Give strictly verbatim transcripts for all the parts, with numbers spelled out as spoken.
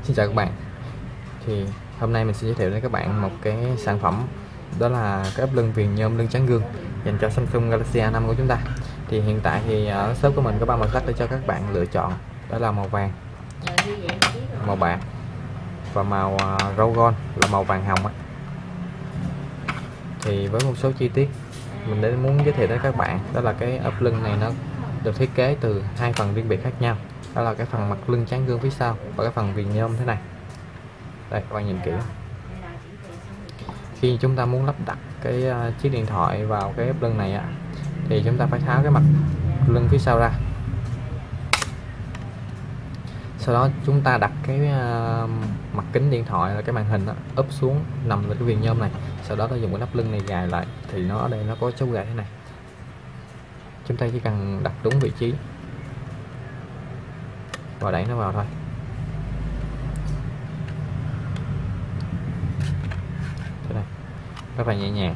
Xin chào các bạn. Thì hôm nay mình sẽ giới thiệu đến các bạn một cái sản phẩm, đó là cái ốp lưng viền nhôm lưng trắng gương dành cho Samsung Galaxy A năm của chúng ta. Thì hiện tại thì ở shop của mình có ba màu sắc để cho các bạn lựa chọn, đó là màu vàng, màu bạc và màu râu gold là màu vàng hồng. Thì với một số chi tiết mình đến muốn giới thiệu đến các bạn, đó là cái ốp lưng này nó được thiết kế từ hai phần riêng biệt khác nhau, đó là cái phần mặt lưng trắng gương phía sau và cái phần viền nhôm thế này. Đây các bạn nhìn kỹ, khi chúng ta muốn lắp đặt cái uh, chiếc điện thoại vào cái ốp lưng này á, thì chúng ta phải tháo cái mặt lưng phía sau ra, sau đó chúng ta đặt cái uh, mặt kính điện thoại là cái màn hình đó, úp xuống nằm lên cái viền nhôm này, sau đó ta dùng cái nắp lưng này gài lại. Thì nó ở đây nó có chốt gài thế này, chúng ta chỉ cần đặt đúng vị trí và đẩy nó vào thôi. Thế này rất là nhẹ nhàng.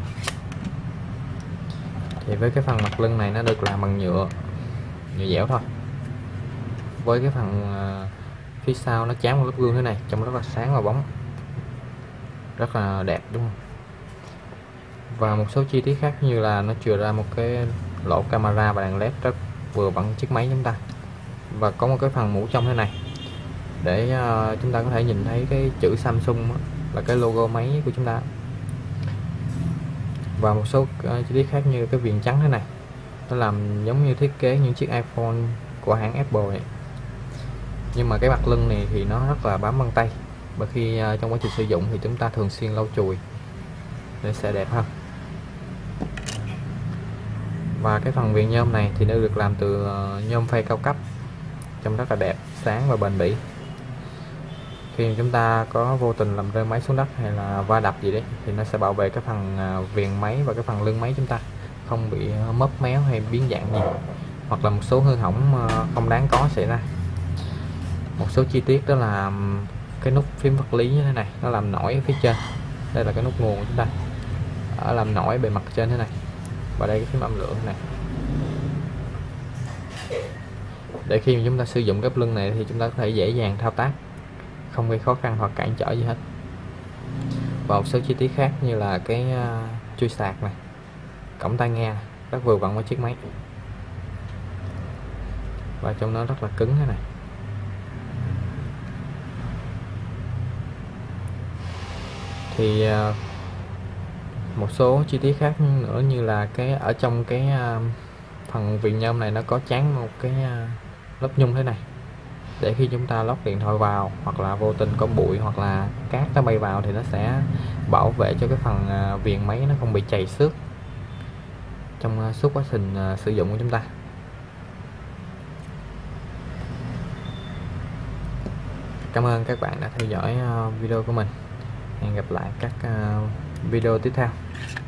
Thì với cái phần mặt lưng này nó được làm bằng nhựa nhựa dẻo thôi, với cái phần uh, phía sau nó chám một lớp gương thế này, trông rất là sáng và bóng, rất là đẹp đúng không? Và một số chi tiết khác như là nó chừa ra một cái lỗ camera và đèn led rất vừa bằng chiếc máy chúng ta, và có một cái phần mũ trong thế này để uh, chúng ta có thể nhìn thấy cái chữ Samsung đó, là cái logo máy của chúng ta. Và một số uh, chi tiết khác như cái viền trắng thế này, nó làm giống như thiết kế những chiếc iPhone của hãng Apple này. Nhưng mà cái mặt lưng này thì nó rất là bám vân tay, và khi uh, trong quá trình sử dụng thì chúng ta thường xuyên lau chùi để sẽ đẹp hơn. Và cái phần viền nhôm này thì nó được làm từ uh, nhôm phay cao cấp, trông rất là đẹp, sáng và bền bỉ. Khi chúng ta có vô tình làm rơi máy xuống đất hay là va đập gì đấy thì nó sẽ bảo vệ cái phần uh, viền máy và cái phần lưng máy chúng ta không bị uh, mấp méo hay biến dạng gì, hoặc là một số hư hỏng uh, không đáng có xảy ra. Một số chi tiết đó là cái nút phím vật lý như thế này, nó làm nổi ở phía trên. Đây là cái nút nguồn của chúng ta, ở làm nổi bề mặt trên thế này, và đây cái phím âm lượng này, để khi mà chúng ta sử dụng cái lưng này thì chúng ta có thể dễ dàng thao tác, không gây khó khăn hoặc cản trở gì hết. Và một số chi tiết khác như là cái uh, chui sạc này, cổng tai nghe rất vừa vặn với chiếc máy, và trong nó rất là cứng thế này. Thì uh, một số chi tiết khác nữa như là cái ở trong cái uh, phần viền nhôm này nó có tráng một cái uh, lớp nhung thế này, để khi chúng ta lóc điện thoại vào hoặc là vô tình có bụi hoặc là cát nó bay vào thì nó sẽ bảo vệ cho cái phần uh, viền máy nó không bị chày xước trong uh, suốt quá trình uh, sử dụng của chúng ta. Cảm ơn các bạn đã theo dõi uh, video của mình. Hẹn gặp lại các uh, video tiếp theo.